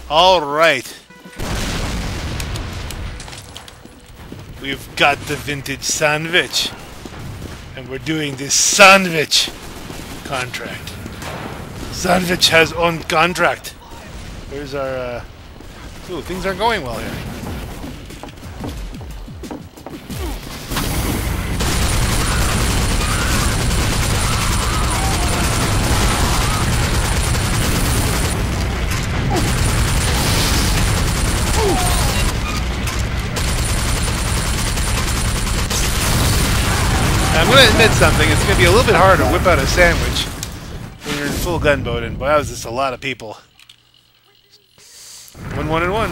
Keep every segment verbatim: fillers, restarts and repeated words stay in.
All right. We've got the vintage sandwich. And we're doing this sandwich contract. Sandwich has own contract. Where's our, uh... Ooh, things aren't going well here. I'm going to admit something. It's going to be a little bit harder to whip out a sandwich when you're in full gunboat, and boy, that was just a lot of people. One, one, and one.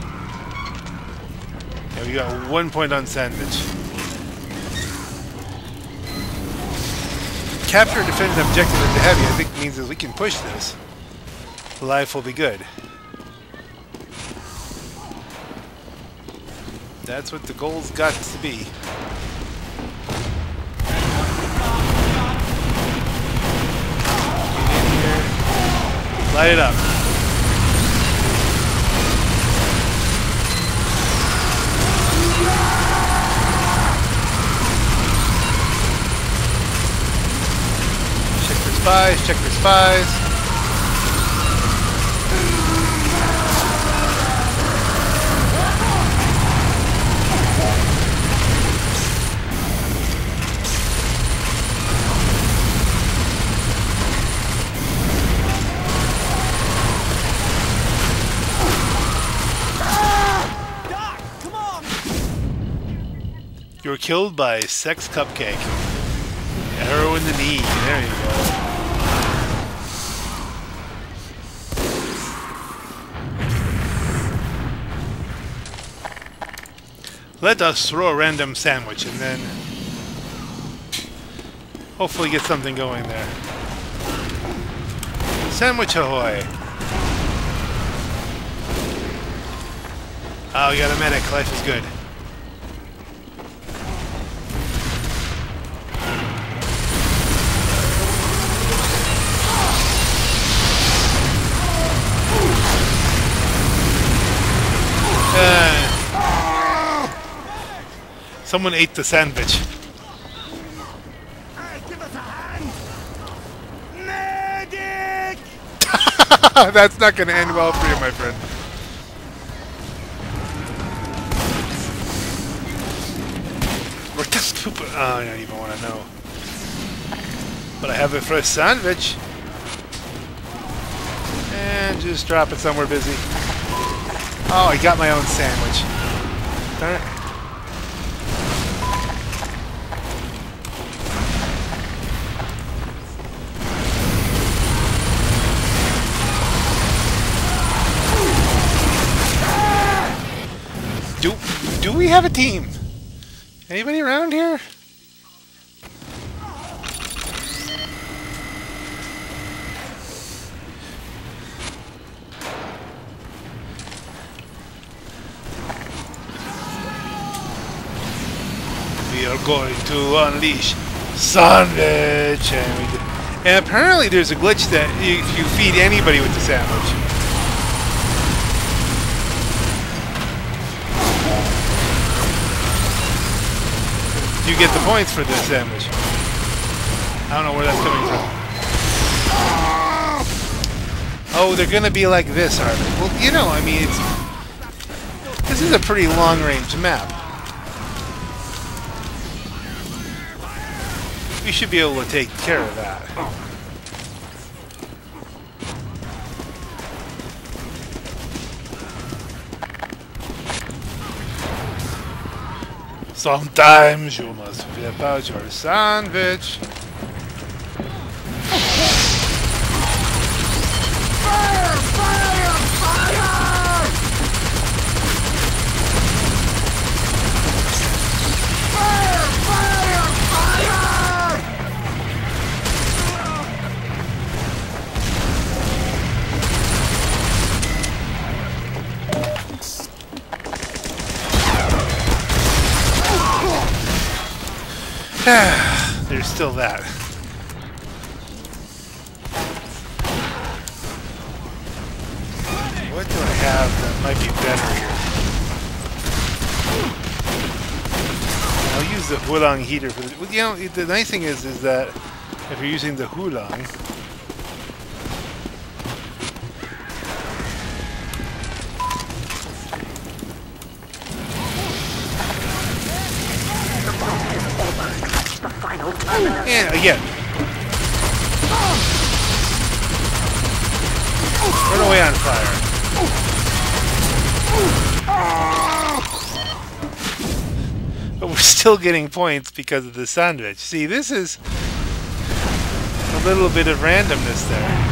Yeah, we got one point on sandwich. Capture defend objective at the heavy, I think means that we can push this. Life will be good. That's what the goal's got to be. Light it up. Check for spies, check for spies. You were killed by Sex Cupcake. Arrow in the knee. There you go. Let us throw a random sandwich and then hopefully get something going there. Sandwich ahoy! Oh, we got a medic. Life is good. Someone ate the sandwich. Hey, give us a hand! Medic! That's not going to end well for you, my friend. We're just pooping. Oh, I don't even want to know. But I have a fresh sandwich. And just drop it somewhere busy. Oh, I got my own sandwich. Darn it. Do, do we have a team? Anybody around here? We are going to unleash sandwich, and, we do. And apparently there's a glitch that if you feed anybody with the sandwich. You get the points for this sandwich. I don't know where that's coming from. Oh, they're gonna be like this, are they? Well, you know, I mean, it's this is a pretty long-range map. We should be able to take care of that. Sometimes you must flip out your sandwich. Fire! Fire! Fire! Fire! Fire! Fire! There's still that. What do I have that might be better here? I'll use the Hulang heater for this. Well, you know, the nice thing is, is that if you're using the Hulang, and again, run away on fire. But we're still getting points because of the sandwich. See, this is a little bit of randomness there.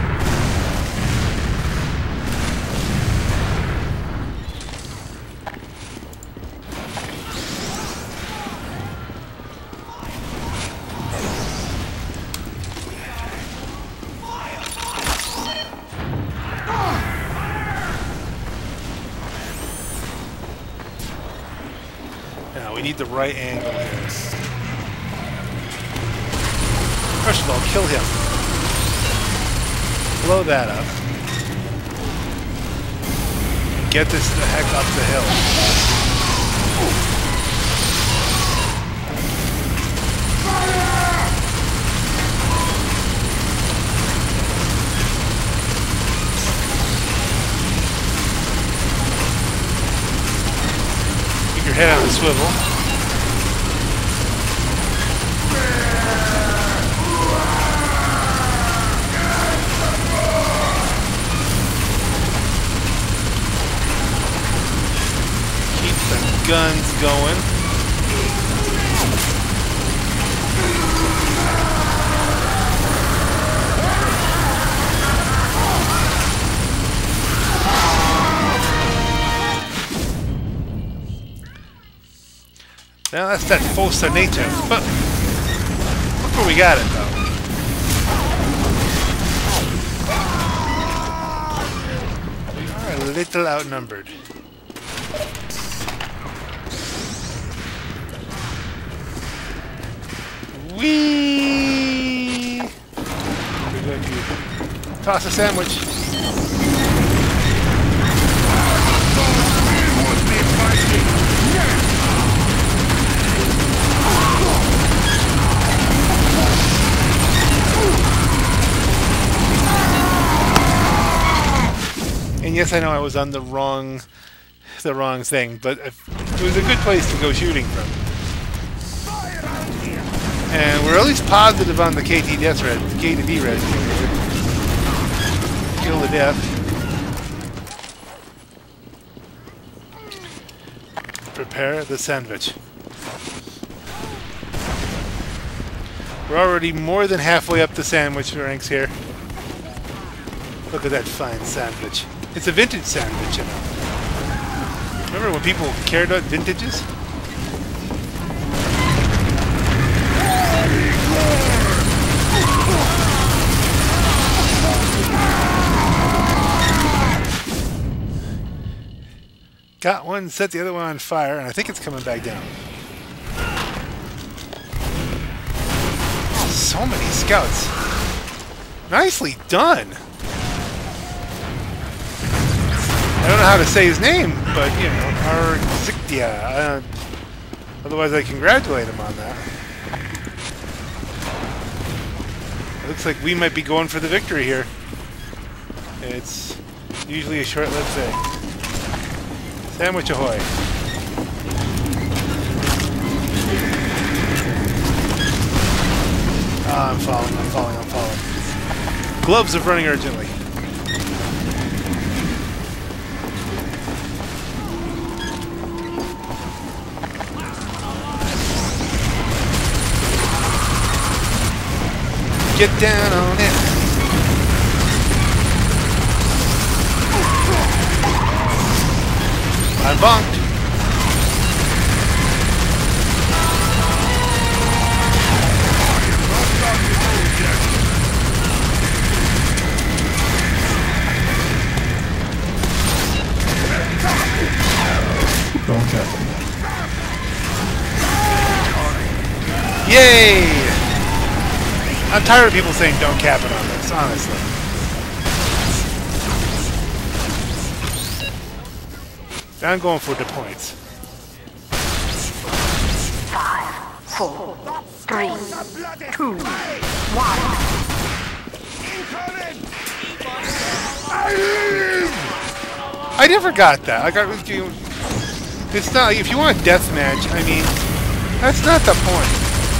We need the right angle here. First of all, kill him. Blow that up. Get this the heck up the hill. Keep your head on the swivel. Guns going. Now that's that Fossa native, but look where we got it though. We are a little outnumbered. Whee! We're going to toss a sandwich. And yes, I know I was on the wrong, the wrong thing, but it was a good place to go shooting from. And we're at least positive on the K T death red, the K to D red. Kill to death. Prepare the sandwich. We're already more than halfway up the sandwich ranks here. Look at that fine sandwich. It's a vintage sandwich, you know. Remember when people cared about vintages? Got one, set the other one on fire, and I think it's coming back down. So many scouts. Nicely done. I don't know how to say his name, but, you know, Arziktia. Uh, otherwise, I congratulate him on that. It looks like we might be going for the victory here. It's usually a short-lived thing. Sandwich ahoy. Ah, I'm falling, I'm falling, I'm falling. Gloves of running urgently. Get down on it. I'm bonked. Don't cap it. Yay! I'm tired of people saying don't cap it on this, honestly. I'm going for the points. Five, four, three, two, one. I never got that. I got. It's not. If you want a death match, I mean, that's not the point.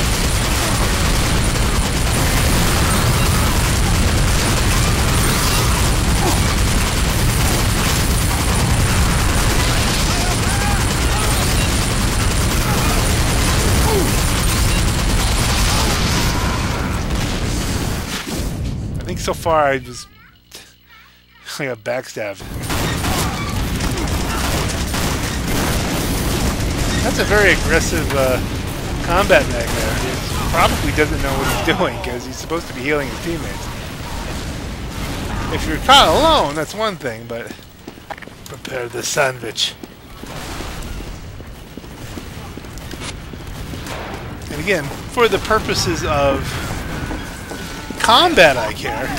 I think so far I was. I got backstabbed. That's a very aggressive uh, combat mag there. He probably doesn't know what he's doing because he's supposed to be healing his teammates. If you're caught alone, that's one thing, but prepare the sandwich. And again, for the purposes of combat, I care.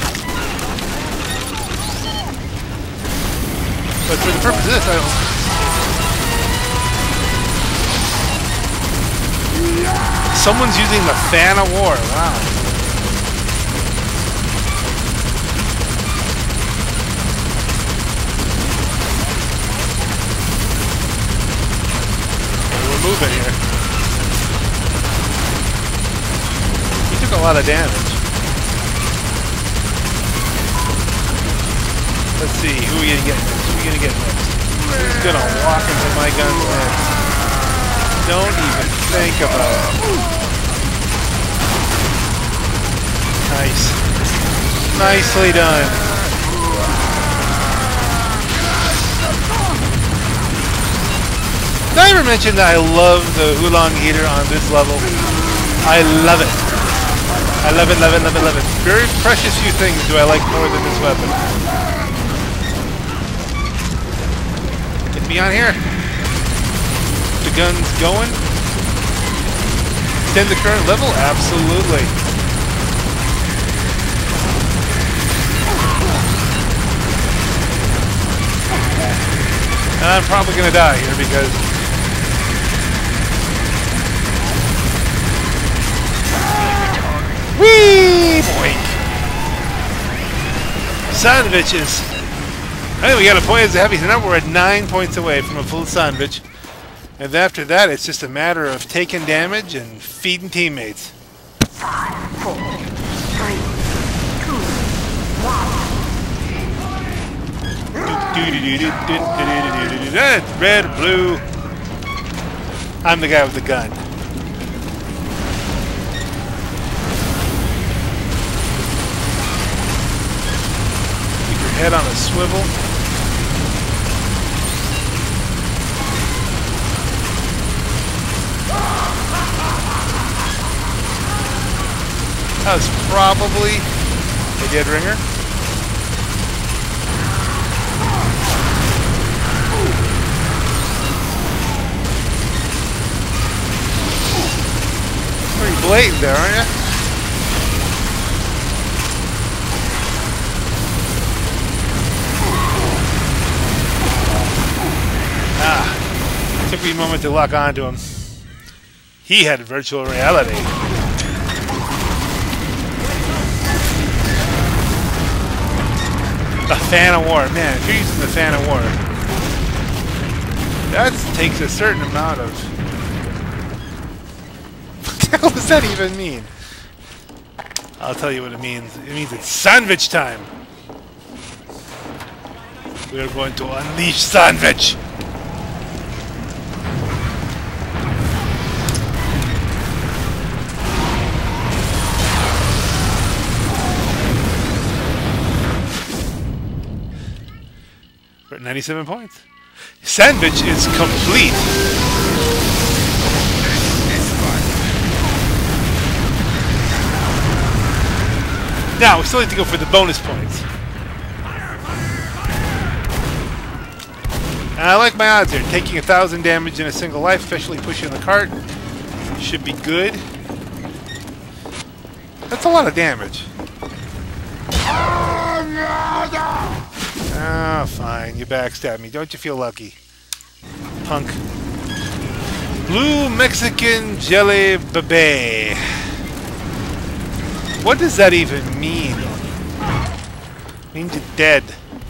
But for the purpose of this, I don't. Someone's using the Fan of War. Wow. We're moving here. He took a lot of damage. Let's see, who are we gonna get next? Who are we gonna get next? Who's gonna walk into my guns next? Don't even think about it. Nice. Nicely done. Did I ever mention that I love the Oolong Eater on this level? I love it. I love it, love it, love it, love it. Very precious few things do I like more than this weapon. Get me on here. The gun's going. Extend the current level? Absolutely. And I'm probably going to die here because whee! Boink! Sandwiches. I think we got a point as a heavy, so now we're at nine points away from a full sandwich. And after that, it's just a matter of taking damage and feeding teammates. Five, four, three, two, one. Red, blue. I'm the guy with the gun. Keep your head on a swivel. That was probably a dead ringer. Pretty blatant there, aren't you? Ah, took me a moment to lock onto him. He had virtual reality. The Fan of War. Man, if you're using the Fan of War, that takes a certain amount of... What the hell does that even mean? I'll tell you what it means. It means it's sandwich time. We are going to unleash sandwich. We're at ninety-seven points. Sandwich is complete. Now, we still need to go for the bonus points. And I like my odds here. Taking a thousand damage in a single life, especially pushing the cart, should be good. That's a lot of damage. Oh, no, no. Oh, fine. You backstabbed me. Don't you feel lucky? punk. Blue Mexican Jelly Bebe. What does that even mean? It means you're dead.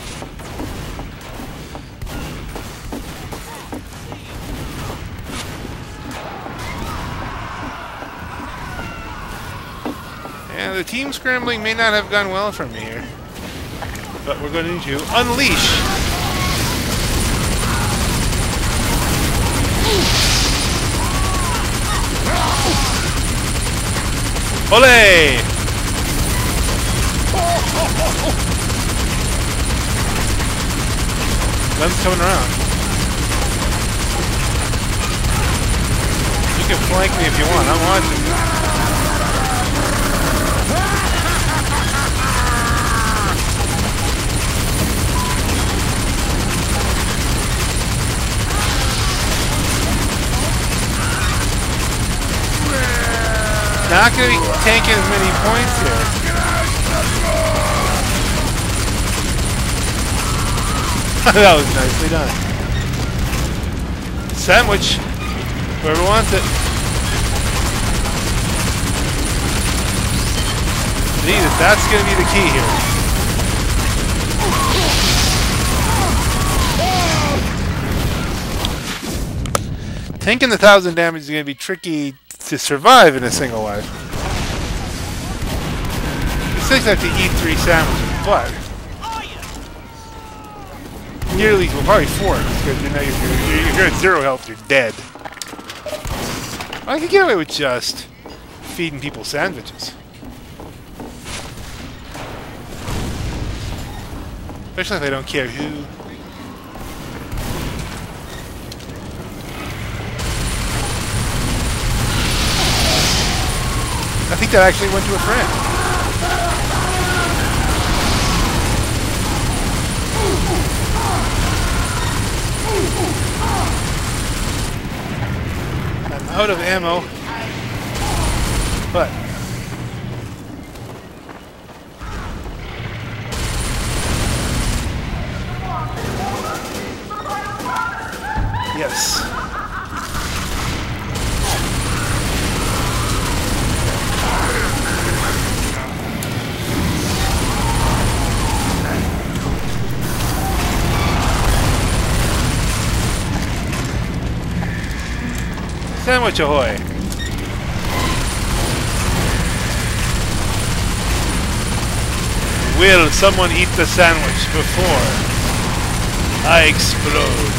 Yeah, the team scrambling may not have gone well for me here. But we're going to unleash. Ole! Guns coming around. You can flank me if you want. I'm watching. Not going to be taking as many points here. That was nicely done. Sandwich. Whoever wants it. Jesus, that's going to be the key here. Tanking the thousand damage is going to be tricky to survive in a single life. You still have to eat three sandwiches, but nearly, well, probably four, because you know you're, you're, you're at zero health, you're dead. I could get away with just feeding people sandwiches. Especially if I don't care who. I think that actually went to a friend. I'm out of ammo, but yes. Sandwich ahoy! Will someone eat the sandwich before I explode?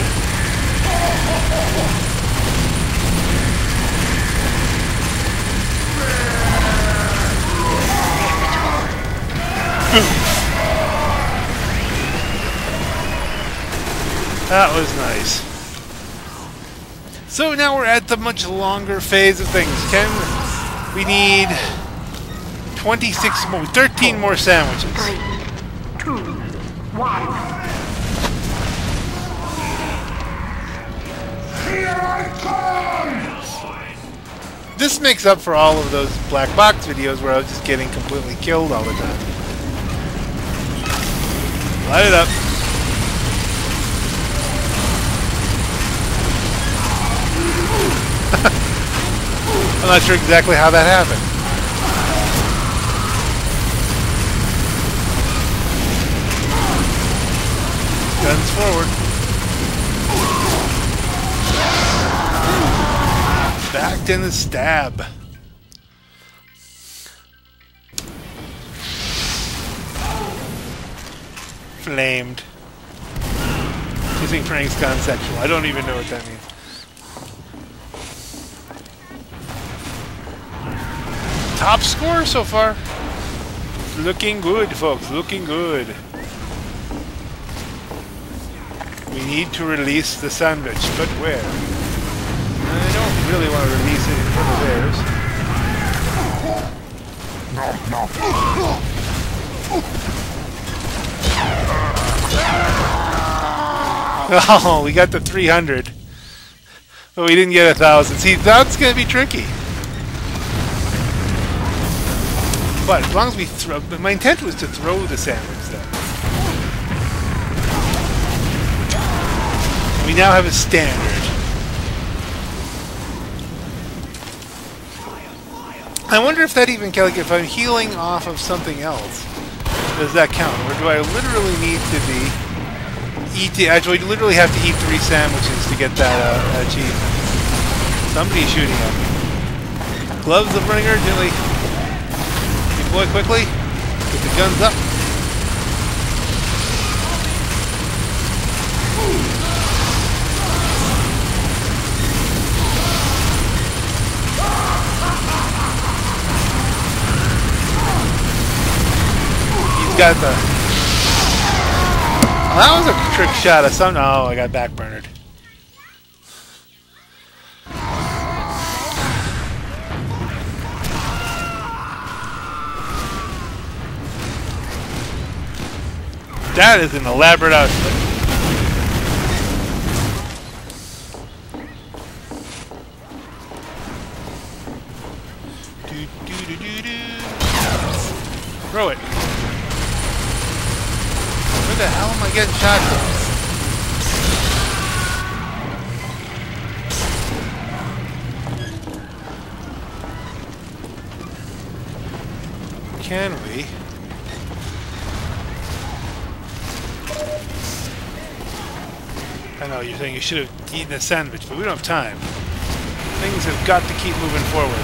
That was nice. So now we're at the much longer phase of things. Can we need twenty-six more, thirteen more sandwiches? Three, two, one. Here I come! This makes up for all of those black box videos where I was just getting completely killed all the time. Light it up. I'm not sure exactly how that happened. Guns forward. Backed in the stab. Flamed. Kissing Frank's consensual. I don't even know what that means. Top score so far. Looking good, folks. Looking good. We need to release the sandwich, but where? I don't really want to release it in front of theirs. Oh, we got the three hundred. But we didn't get a thousand. See, that's going to be tricky. But as long as we throw... My intent was to throw the sandwich, though. We now have a standard. I wonder if that even like if I'm healing off of something else, does that count, or do I literally need to be eating? Actually, you literally have to eat three sandwiches to get that uh, achievement. Somebody's shooting at me. Gloves of running urgently. Deploy quickly. Get the guns up. Got the. Oh, that was a trick shot of some. Oh, I got backburnered. That is an elaborate outfit. Do, do, do, do, do. Throw it. Where the hell am I getting shot from? Can we? I know you're saying you should have eaten a sandwich, but we don't have time. Things have got to keep moving forward.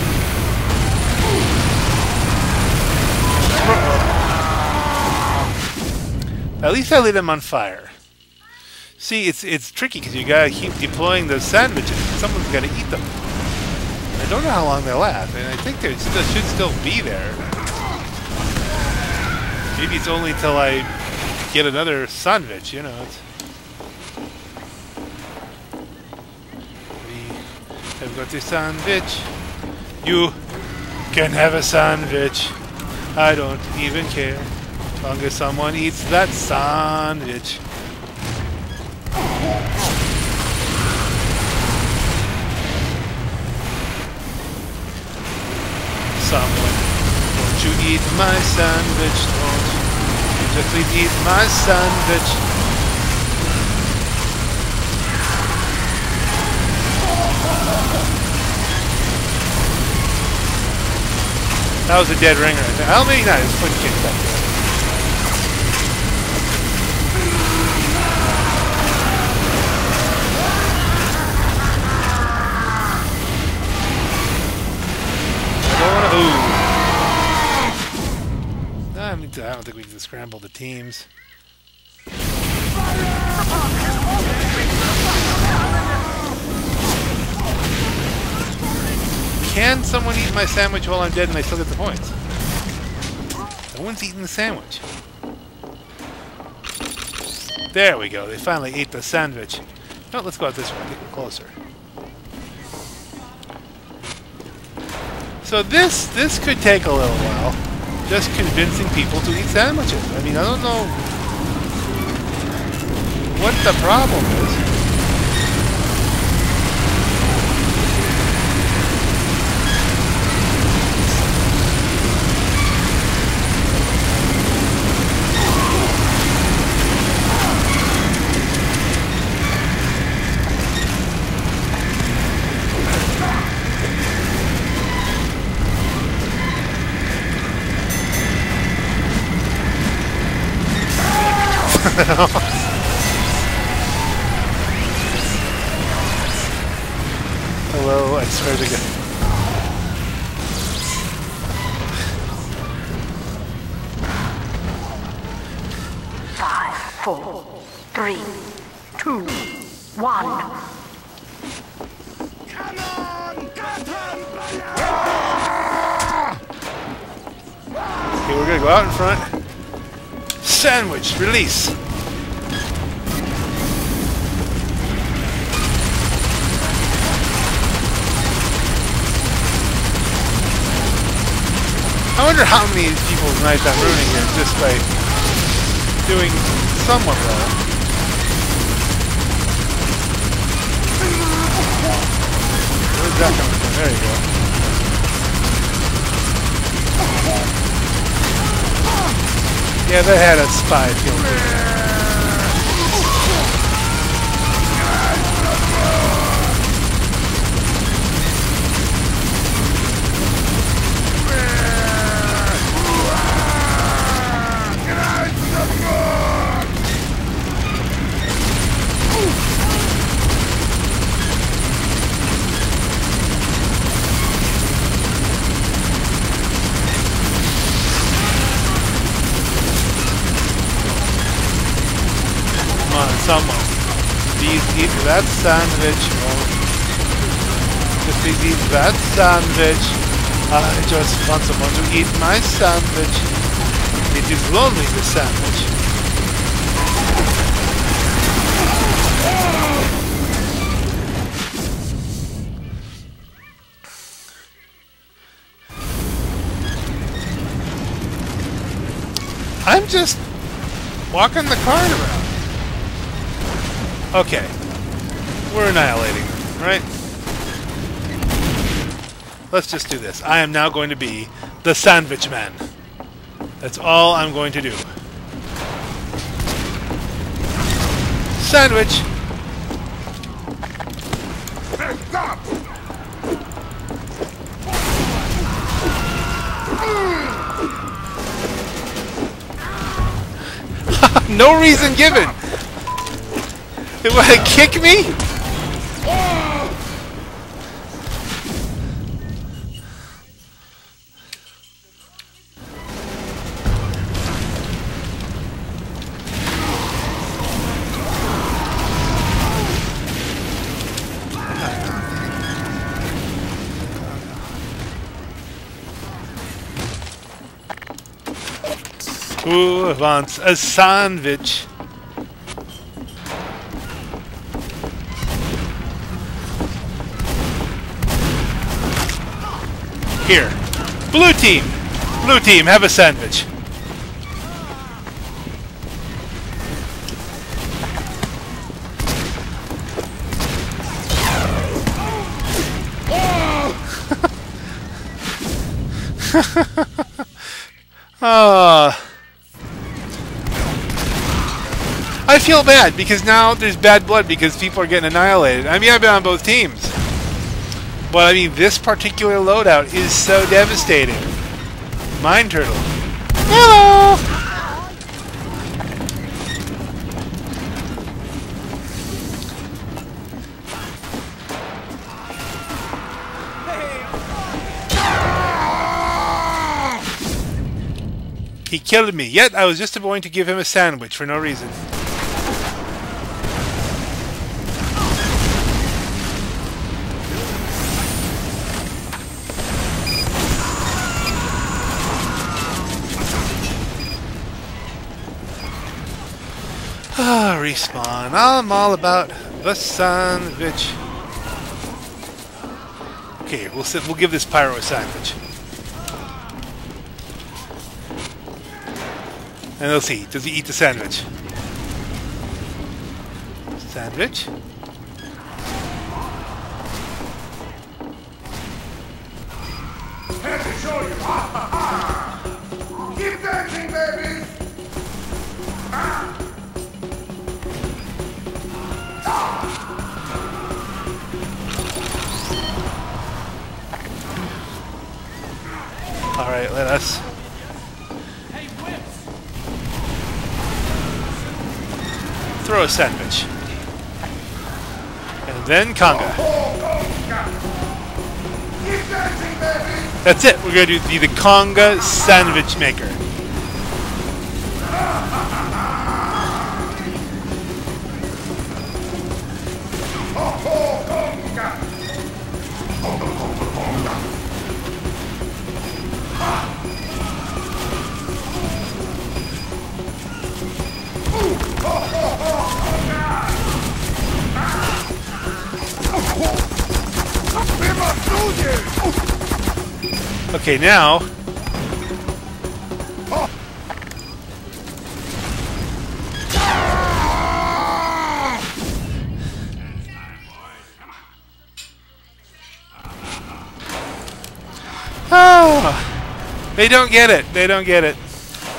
At least I lit them on fire. See, it's it's tricky because you gotta keep deploying those sandwiches. Someone's gotta eat them. I don't know how long they'll last, and I think they still, should still be there. Maybe it's only till I get another sandwich, you know. It's, we have got a sandwich. You can have a sandwich. I don't even care. As long as someone eats that sandwich. Someone, won't you eat my sandwich? Don't you just please eat my sandwich? That was a dead ringer. How many not? It's foot kicked up there. I don't think we can scramble the teams. Can someone eat my sandwich while I'm dead and I still get the points? No one's eating the sandwich. There we go. They finally ate the sandwich. No, let's go out this way. Get closer. So this this could take a little while. Just convincing people to eat sandwiches. I mean, I don't know what the problem is. Hello, I swear to God. Five, four, three, two, one. Come on, get him, Okay, we're gonna go out in front. Sandwich, release. I wonder how many people's nights I'm ruining here just by doing somewhat well. Where's that coming from? There you go. Yeah, they had a spy filter. someone. Please eat that sandwich. Oh. Please eat that sandwich. I just want someone to eat my sandwich. It is lonely, the sandwich. I'm just walking the card around. Okay. We're annihilating them, right? Let's just do this. I am now going to be the Sandwich Man. That's all I'm going to do. Sandwich! Stop! No reason given! It want to kick me? Who wants a sandwich? Here. Blue team! Blue team, have a sandwich. Ah. I feel bad because now there's bad blood because people are getting annihilated. I mean, I've been on both teams. But I mean, this particular loadout is so devastating. Mine Turtle. Hello! He killed me, yet I was just going to give him a sandwich for no reason. Ah, respawn. I'm all about the sandwich. Okay, we'll sit, we'll give this pyro a sandwich. And let's see, does he eat the sandwich? Sandwich? Let me show you! Ha ha ha! Keep dancing, baby! Ah. All right, let us. Throw a sandwich. And then conga. That's it. We're going to do the conga sandwich maker. Okay, now. Oh, they don't get it. They don't get it.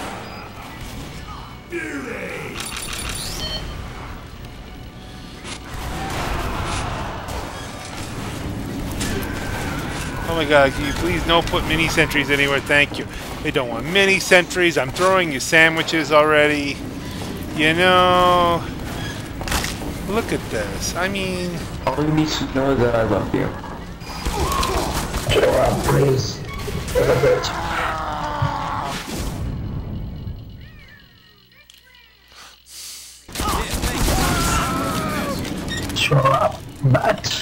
Oh my god, can you please no put mini sentries anywhere? Thank you. They don't want mini sentries. I'm throwing you sandwiches already. You know... Look at this. I mean... All you need to know is that I love you. Show up, please. Shut up, bitch.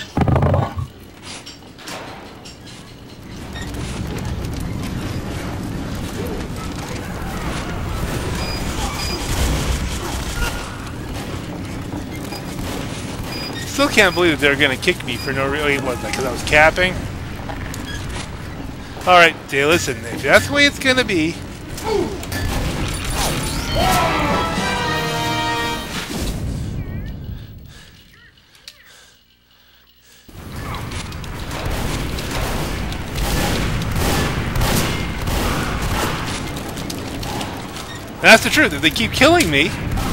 Still can't believe they're gonna kick me for no reason. Wait, what? Because I was capping? Alright, hey, listen, if that's the way it's gonna be. That's the truth. If they keep killing me,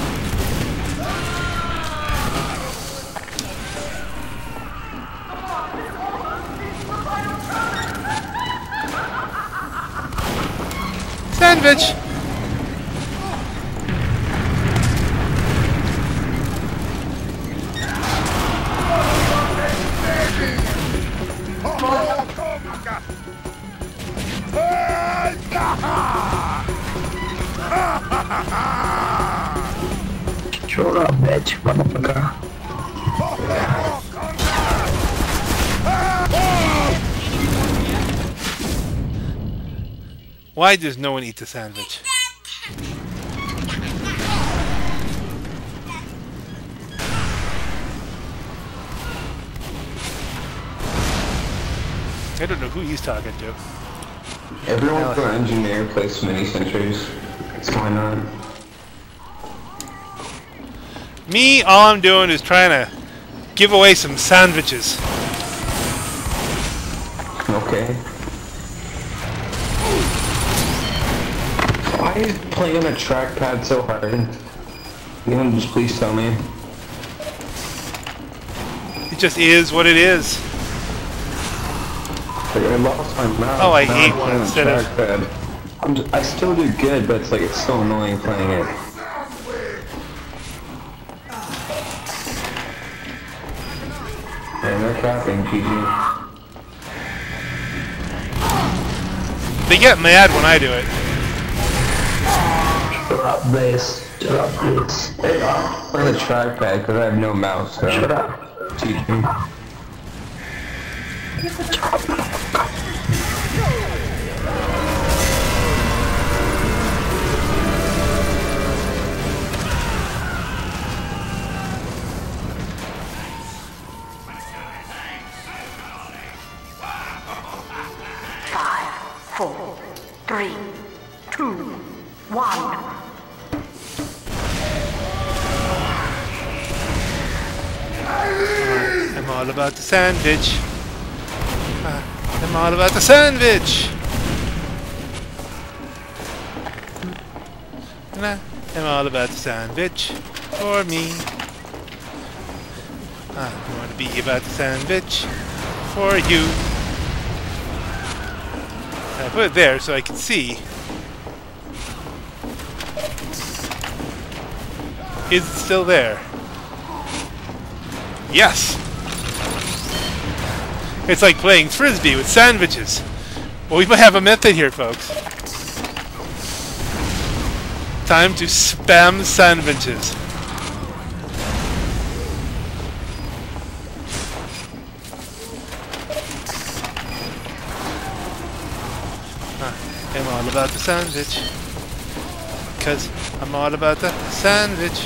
sandwich. Shut up, bitch, motherfucker. Why does no one eat the sandwich? I don't know who he's talking to. Everyone for engineer place mini sentries. What's going on? Me, all I'm doing is trying to give away some sandwiches. Okay. Why is playing on a trackpad so hard? You can just please tell me. It just is what it is. Like, I lost my mouse. Oh, I now hate I'm one playing on instead of- trackpad. I'm just, I still do good, but it's like it's so annoying playing it. And they're capping, G G. They get mad when I do it. Shut up, base. Shut up, base. Hey, I'm playing the trackpad because I have no mouse, so. Shut up. Teach me. Five, four, three, two, one. I'm all about the sandwich. Uh, I'm all about the sandwich. Nah, I'm all about the sandwich for me. I want to be about the sandwich for you. I put it there so I can see. Is it still there? Yes! It's like playing Frisbee with sandwiches. Well, we might have a method here, folks. Time to spam sandwiches. I'm all about the sandwich. Because I'm all about the sandwich.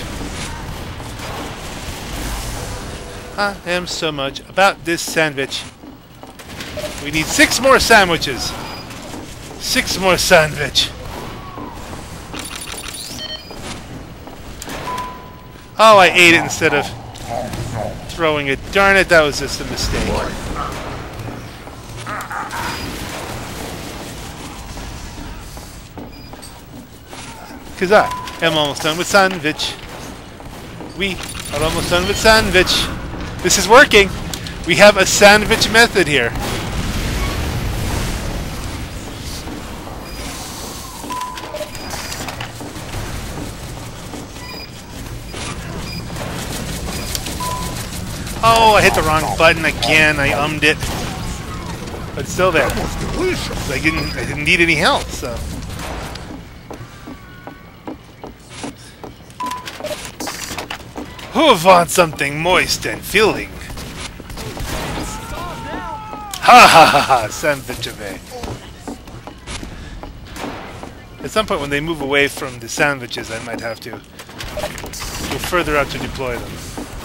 I am so much about this sandwich. We need six more sandwiches. Six more sandwich. Oh, I ate it instead of throwing it. Darn it, that was just a mistake. Because I am almost done with sandwich. We are almost done with sandwich. This is working. We have a sandwich method here. Oh, I hit the wrong button again. I ummed it. But it's still there. I didn't I didn't need any help, so. Who wants something moist and filling? Ha ha ha ha! Sandwich away. At some point when they move away from the sandwiches, I might have to go further out to deploy them.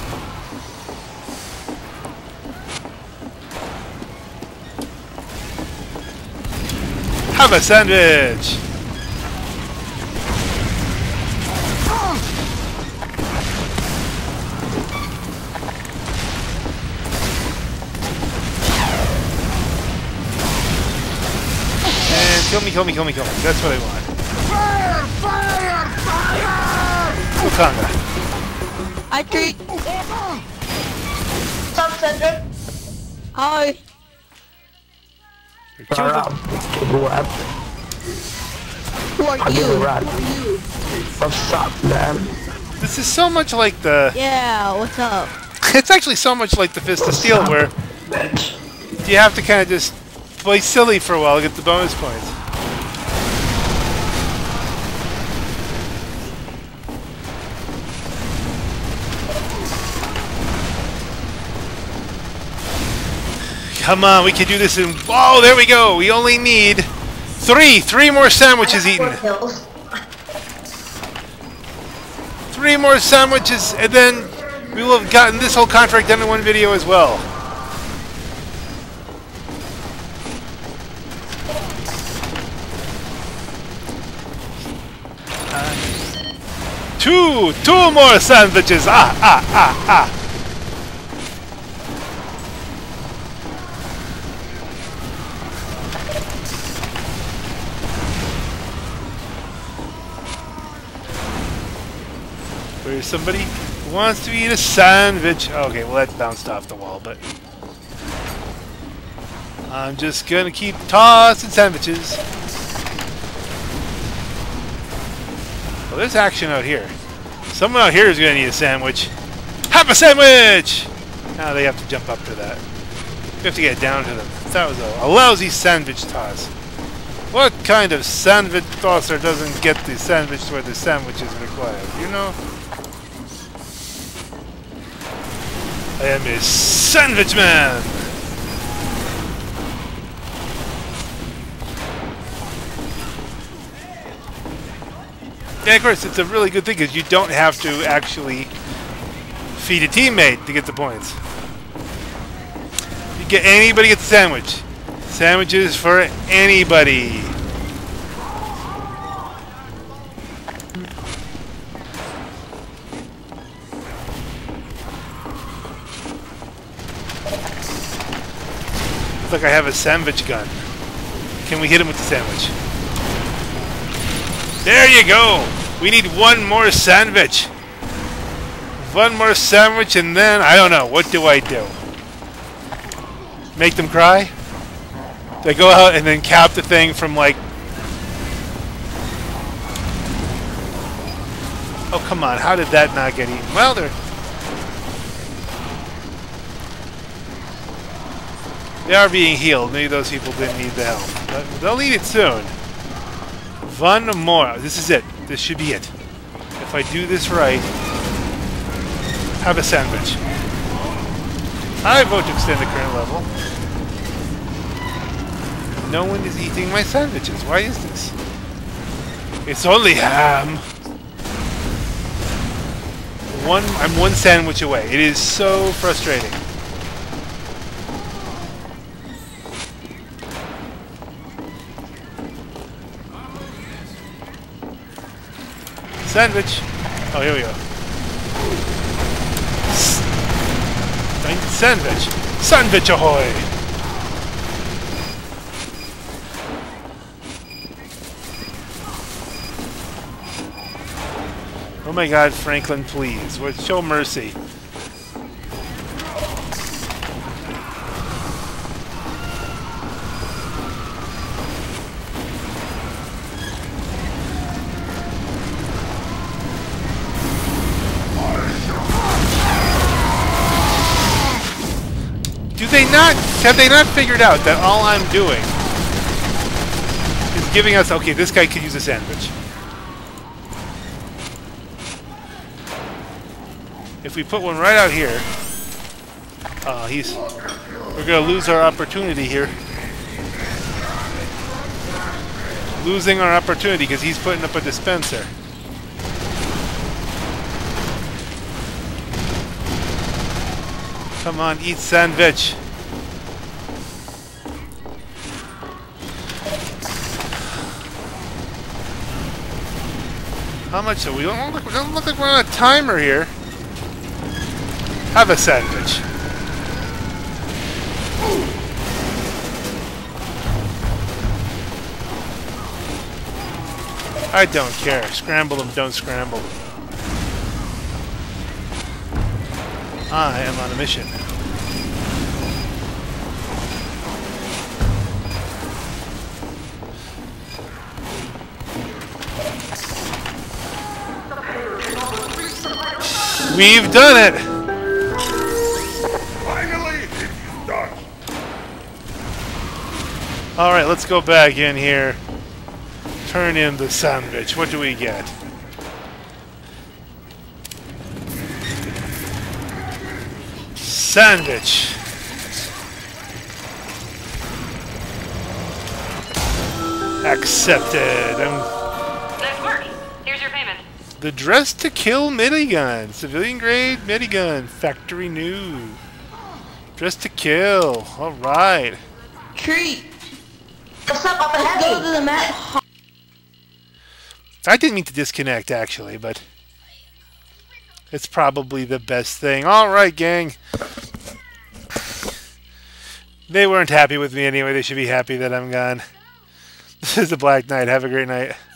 Have a sandwich! And kill me, kill me, kill me, kill me. That's what I want. Fire! Fire! Fire! Wakanda. I treat. What's up, Cedric? Hi. You're killed them. Who are you? What's up, man? This is so much like the... Yeah, what's up? It's actually so much like the Fist of Steel, where you have to kind of just play silly for a while to get the bonus points. Come on, we can do this in... Oh, there we go! We only need three! Three more sandwiches eaten! Four kills. Three more sandwiches, and then we will have gotten this whole contract done in one video as well. Uh, two! Two more sandwiches! Ah, ah, ah, ah! There's somebody who wants to eat a sandwich. Okay, well that bounced off the wall, but I'm just gonna keep tossing sandwiches. Well, there's action out here. Someone out here is gonna need a sandwich. Have a sandwich! Now they have to jump up to that. We have to get down to them. That was a, a lousy sandwich toss. What kind of sandwich tosser doesn't get the sandwich where the sandwich is required? You know? I am a sandwich man! Yeah, of course, it's a really good thing because you don't have to actually feed a teammate to get the points. You get anybody gets a sandwich. Sandwiches for anybody. Looks like I have a sandwich gun. Can we hit him with the sandwich? There you go! We need one more sandwich. One more sandwich and then, I don't know, what do I do? Make them cry? Do I go out and then cap the thing from like... Oh, come on, how did that not get eaten? Well, they're... They are being healed. Maybe those people didn't need the help. But they'll need it soon. One more. This is it. This should be it. If I do this right, have a sandwich. I vote to extend the current level. No one is eating my sandwiches. Why is this? It's only ham. One. I'm one sandwich away. It is so frustrating. Sandwich! Oh, here we go. S sandwich! Sandwich ahoy! Oh my god, Franklin, please. Show mercy. Do they not, have they not figured out that all I'm doing is giving us, okay, this guy could use a sandwich. If we put one right out here, uh, he's we're gonna lose our opportunity here. Losing our opportunity because he's putting up a dispenser. Come on, eat sandwich. How much are we? Don't look, don't look like we're on a timer here. Have a sandwich. I don't care. Scramble them, don't scramble them. I am on a mission. We've done it! Finally, it's done. Alright, let's go back in here. Turn in the sandwich. What do we get? Sandwich. Accepted. I'm Nice work. Here's your payment. the Dress to Kill minigun. Civilian grade minigun. Factory new. Dress to Kill. Alright. Treat. What's up up Let's go ahead? to the map. I didn't mean to disconnect, actually, but it's probably the best thing. Alright, gang. They weren't happy with me anyway. They should be happy that I'm gone. This is the Black Knight. Have a great night.